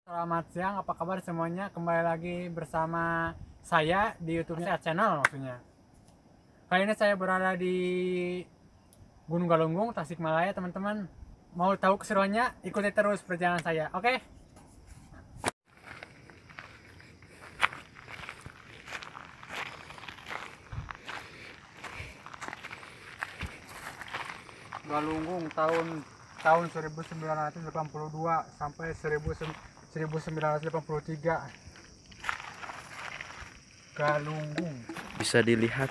Selamat siang, apa kabar semuanya? Kembali lagi bersama saya di YouTube Sehat Channel maksudnya. Kali ini saya berada di Gunung Galunggung, Tasikmalaya, teman-teman. Mau tahu keseruannya? Ikuti terus perjalanan saya, oke? Galunggung tahun 1982 sampai 1983. Galunggung. Bisa dilihat.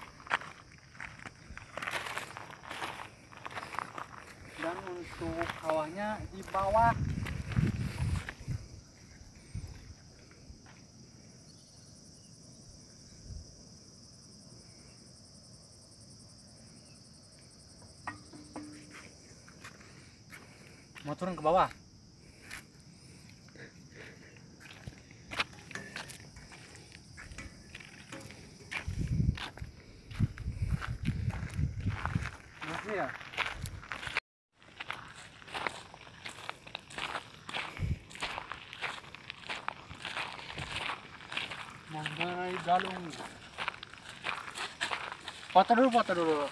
Dan untuk kawahnya di bawah. Mau turun ke bawah. Masih ya? Manggarai Galung. Foto dulu.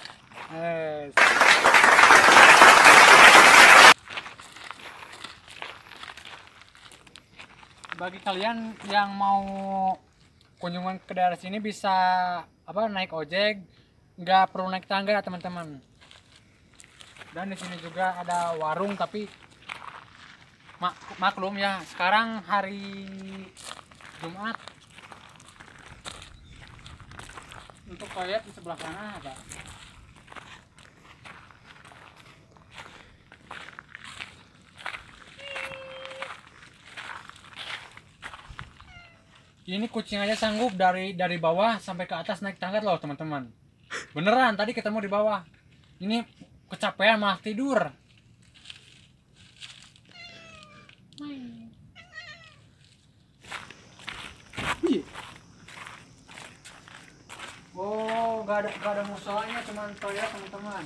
Bagi kalian yang mau kunjungan ke daerah sini bisa naik ojek, nggak perlu naik tangga ya teman-teman. Dan di sini juga ada warung, tapi maklum ya, sekarang hari Jumat. Untuk toilet di sebelah sana ada. Ini kucing aja sanggup dari bawah sampai ke atas naik tangga loh teman-teman. Beneran tadi ketemu di bawah. Ini kecapean malah tidur. Oh, gak ada musolanya, cuma toilet teman-teman.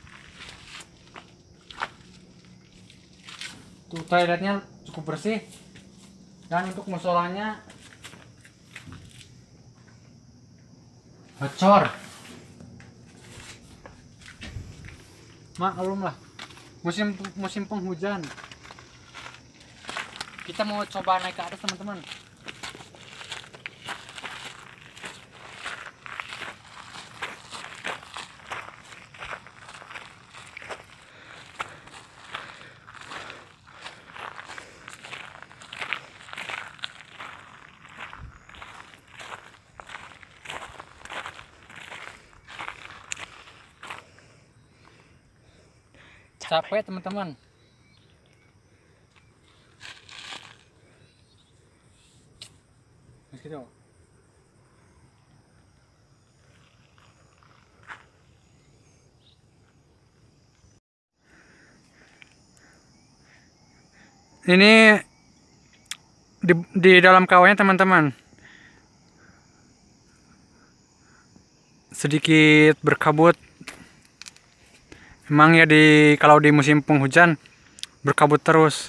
Tuh toiletnya cukup bersih. Dan untuk musolanya bocor. Maklum lah, musim penghujan. Kita mau coba naik ke atas teman-teman. Capek teman-teman. Gitu. Ini di dalam kawahnya teman-teman. Sedikit berkabut. Emang ya kalau di musim penghujan berkabut terus.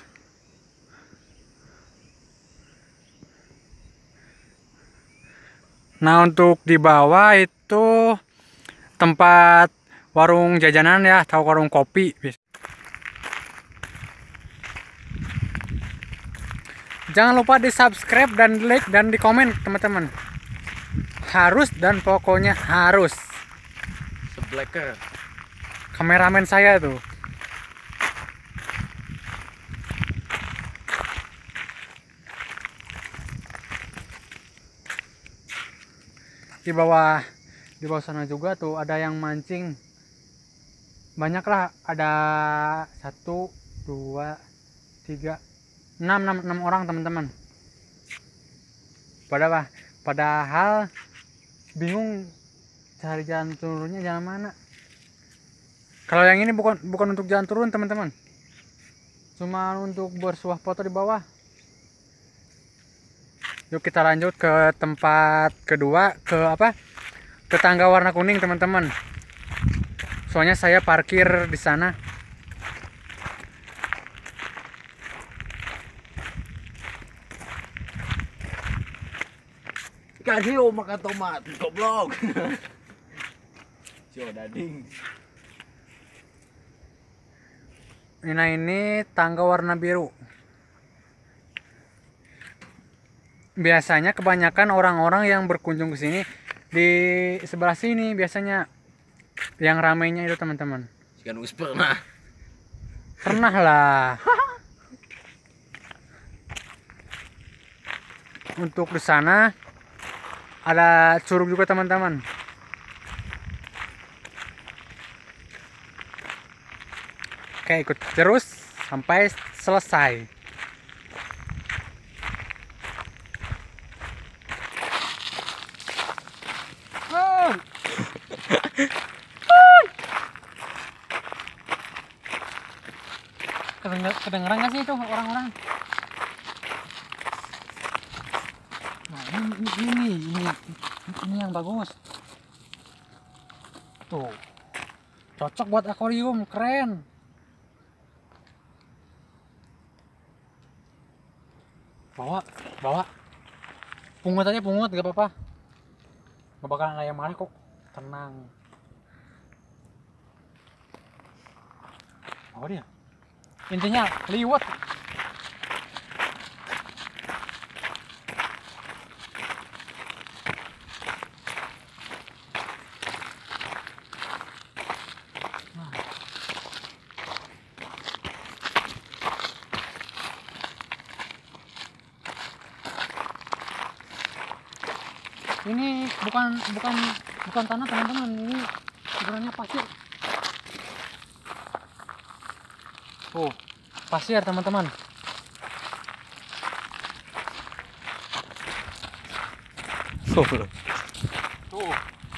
Nah, untuk di bawah itu tempat warung jajanan ya, atau warung kopi. Jangan lupa di subscribe dan like dan di komen teman-teman. Harus dan pokoknya harus. Sebleker. Kameramen saya tuh. Di bawah sana juga tuh ada yang mancing. Banyak lah, ada 1, 2, 3, 6 orang teman-teman. Padahal bingung cari jalan turunnya jalan mana. Kalau yang ini bukan untuk jalan turun teman-teman, cuma untuk bersuah foto di bawah. Yuk kita lanjut ke tempat kedua, ke tangga warna kuning teman-teman. Soalnya saya parkir di sana. Ikan hiu makan tomat, goblok. Sio dading. Nah ini tangga warna biru. Biasanya kebanyakan orang-orang yang berkunjung ke sini di sebelah sini biasanya yang ramainya itu teman-teman. Ikan us pernah. Pernah lah. Untuk di sana ada curug juga teman-teman. Oke, ikut terus sampai selesai. Kedengeran nggak sih itu orang-orang? Nah ini yang bagus. Tuh, cocok buat akuarium, keren. Bawa, pungut aja pungut, gak apa-apa. Gak bakalan kayak marah kok, tenang. Apa dia? Intinya liwat. Ini bukan tanah teman-teman, ini sebenarnya pasir. Oh, pasir teman-teman. Goblok. Tuh.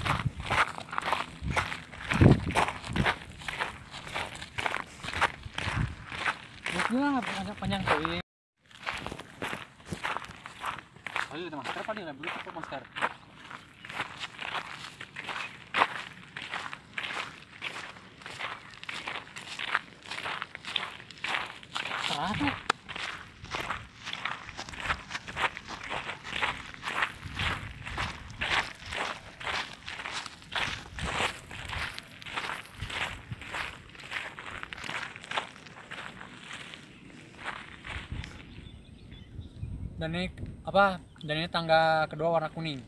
Gila, panjang tuh. Ada masker apa dia? Belum pakai masker. Tuh. Dan ini apa? Dan ini tangga kedua warna kuning.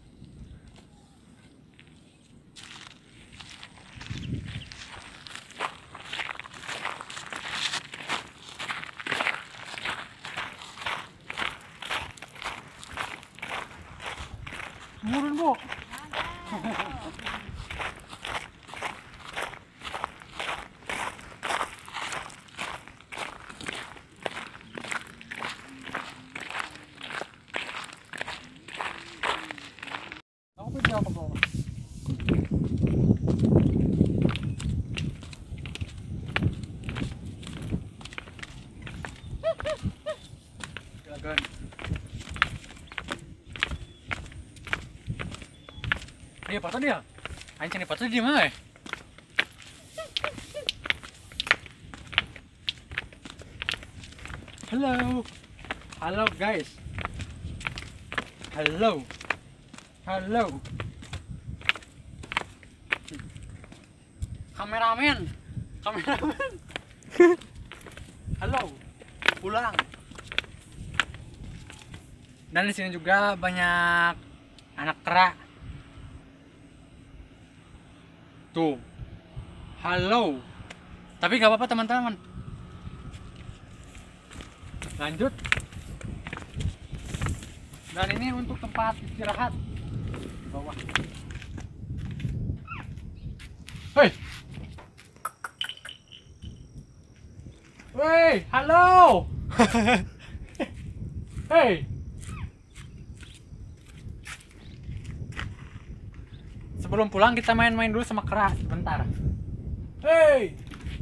Murun, Bu. Aku pergi apa kok? Silakan. Dia patah dia. Anjing patah di mana? Halo. Halo guys. Halo. Halo. Kameramen. Kameramen. Halo. Pulang. Dan di sini juga banyak anak kera. Tuh. Halo. Tapi gak apa-apa teman-teman. Lanjut. Dan ini untuk tempat istirahat di bawah. Hei. Woi, halo. Hei. Sebelum pulang kita main-main dulu sama kera sebentar. Hei.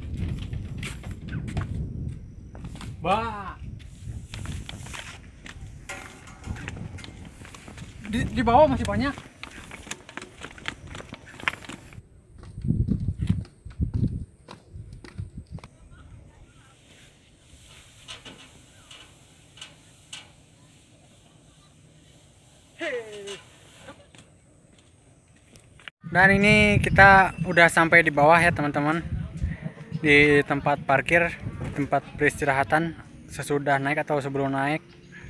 Bah. Di bawah masih banyak. Hei. Dan ini kita udah sampai di bawah ya teman-teman, di tempat parkir, tempat peristirahatan sesudah naik atau sebelum naik.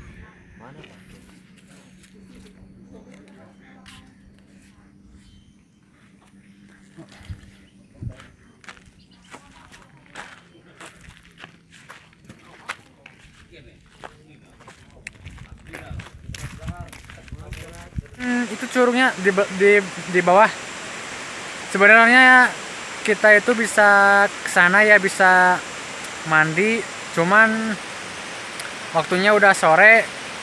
Itu curugnya di bawah. Sebenarnya kita itu bisa ke sana ya, bisa mandi, cuman waktunya udah sore,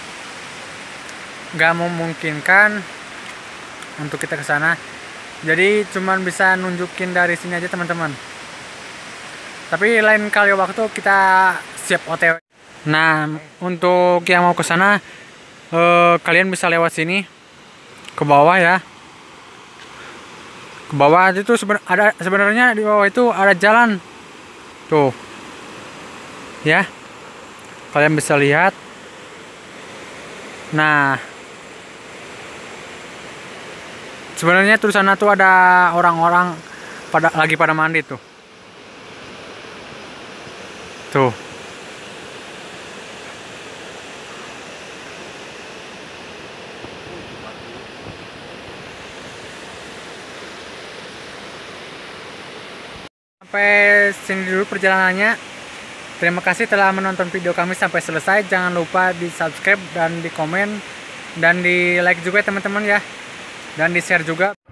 nggak memungkinkan untuk kita ke sana. Jadi cuman bisa nunjukin dari sini aja teman-teman. Tapi lain kali waktu kita siap OTW. Nah, untuk yang mau ke sana, kalian bisa lewat sini ke bawah ya. Ke bawah itu sebenarnya di bawah itu ada jalan. Tuh. Ya. Kalian bisa lihat. Nah. Sebenarnya tuh sana tuh ada orang-orang lagi pada mandi tuh. Tuh. Sampai sini dulu perjalanannya. Terima kasih telah menonton video kami sampai selesai. Jangan lupa di subscribe dan di komen dan di like juga teman-teman ya, dan di share juga.